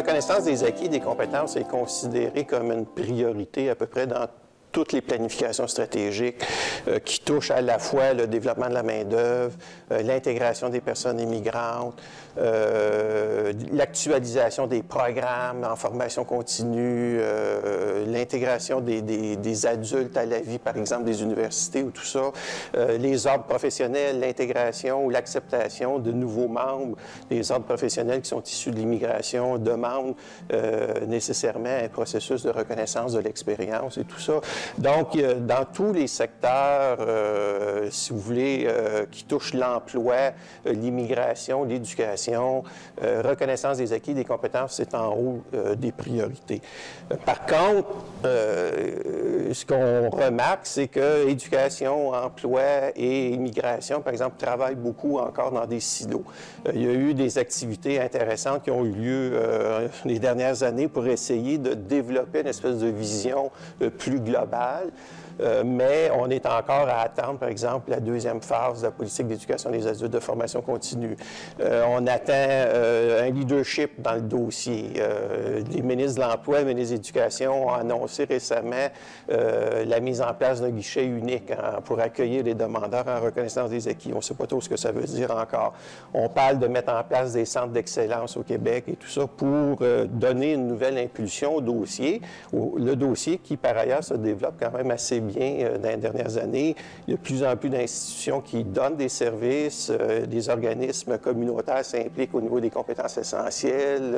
reconnaissance des acquis et des compétences est considérée comme une priorité à peu près dans toutes les planifications stratégiques qui touchent à la fois le développement de la main-d'œuvre, l'intégration des personnes immigrantes, l'actualisation des programmes en formation continue, l'intégration des adultes à la vie, par exemple, des universités ou tout ça, les ordres professionnels, l'intégration ou l'acceptation de nouveaux membres, des ordres professionnels qui sont issus de l'immigration demandent nécessairement un processus de reconnaissance de l'expérience et tout ça. Donc, dans tous les secteurs, si vous voulez, qui touchent l'emploi, l'immigration, l'éducation, reconnaissance des acquis, des compétences, c'est en haut des priorités. Par contre, ce qu'on remarque, c'est que éducation, emploi et immigration, par exemple, travaillent beaucoup encore dans des silos. Il y a eu des activités intéressantes qui ont eu lieu les dernières années pour essayer de développer une espèce de vision plus globale. Mais on est encore à attendre, par exemple, la deuxième phase de la politique d'éducation des adultes de formation continue. On attend un leadership dans le dossier. Les ministres de l'Emploi et les ministres de l'Éducation ont annoncé récemment la mise en place d'un guichet unique pour accueillir les demandeurs en reconnaissance des acquis. On ne sait pas trop ce que ça veut dire encore. On parle de mettre en place des centres d'excellence au Québec et tout ça pour donner une nouvelle impulsion au dossier. Le dossier qui, par ailleurs, se développe quand même assez bien dans les dernières années. Il y a de plus en plus d'institutions qui donnent des services, des organismes communautaires s'impliquent au niveau des compétences essentielles.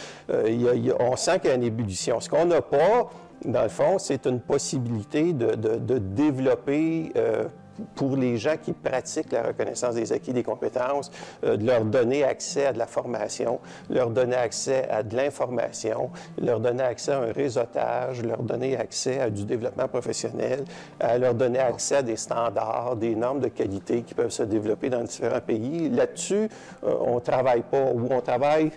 On sent qu'il y a une ébullition. Ce qu'on n'a pas, dans le fond, c'est une possibilité de développer pour les gens qui pratiquent la reconnaissance des acquis des compétences, de leur donner accès à de la formation, leur donner accès à de l'information, leur donner accès à un réseautage, leur donner accès à du développement professionnel, à leur donner accès à des standards, des normes de qualité qui peuvent se développer dans différents pays. Là-dessus, on ne travaille pas, ou on travaille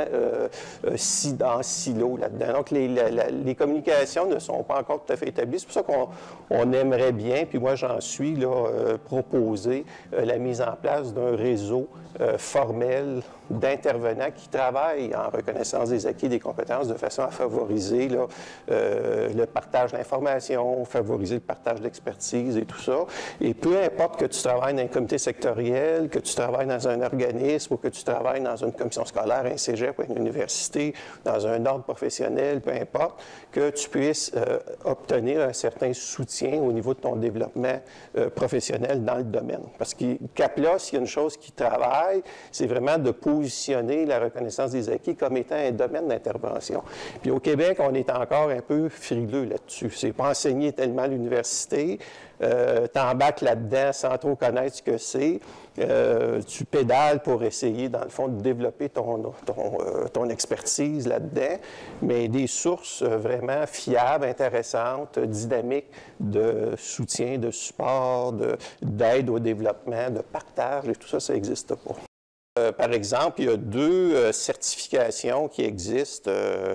en silo là-dedans. Donc, les communications ne sont pas encore tout à fait établies. C'est pour ça qu'on aimerait bien, puis moi j'en suis, là, proposer la mise en place d'un réseau formel d'intervenants qui travaillent en reconnaissance des acquis et des compétences de façon à favoriser là, le partage d'informations, favoriser le partage d'expertise et tout ça. Et peu importe que tu travailles dans un comité sectoriel, que tu travailles dans un organisme ou que tu travailles dans une commission scolaire, un cégep ou une université, dans un ordre professionnel, peu importe, que tu puisses obtenir un certain soutien au niveau de ton développement professionnel dans le domaine. Parce que CAPLA, s'il y a une chose qui travaille, c'est vraiment de positionner la reconnaissance des acquis comme étant un domaine d'intervention. Puis au Québec, on est encore un peu frileux là-dessus. C'est pas enseigné tellement à l'université. T'embarques là-dedans sans trop connaître ce que c'est. Tu pédales pour essayer, dans le fond, de développer ton expertise là-dedans, mais des sources vraiment fiables, intéressantes, dynamiques de soutien, de support, d'aide au développement, de partage, et tout ça, ça n'existe pas. Par exemple, il y a deux certifications qui existent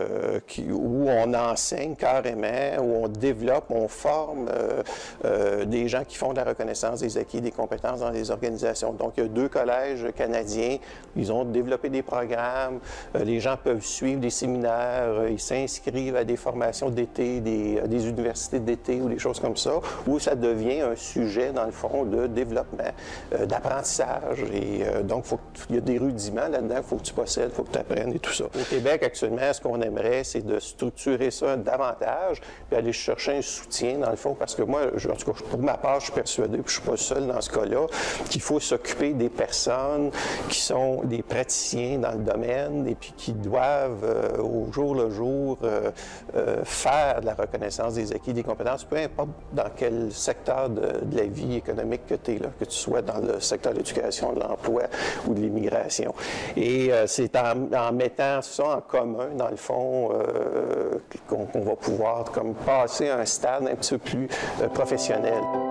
où on enseigne carrément, où on développe, on forme des gens qui font de la reconnaissance des acquis et des compétences dans les organisations. Donc, il y a deux collèges canadiens, ils ont développé des programmes, les gens peuvent suivre des séminaires, ils s'inscrivent à des formations d'été, des universités d'été ou des choses comme ça, où ça devient un sujet, dans le fond, de développement, d'apprentissage. Et donc, il y a des rudiments là-dedans, il faut que tu possèdes, il faut que tu apprennes et tout ça. Au Québec, actuellement, ce qu'on aimerait, c'est de structurer ça davantage, puis aller chercher un soutien, dans le fond, parce que moi, en tout cas, pour ma part, je suis persuadé, puis je ne suis pas seul dans ce cas-là, qu'il faut s'occuper des personnes qui sont des praticiens dans le domaine et puis qui doivent, au jour le jour, faire de la reconnaissance des acquis, des compétences, peu importe dans quel secteur de la vie économique que tu es là, que tu sois dans le secteur de l'éducation, de l'emploi ou de l'immigration. Et c'est en mettant ça en commun, dans le fond, qu'on va pouvoir comme passer à un stade un petit peu plus professionnel.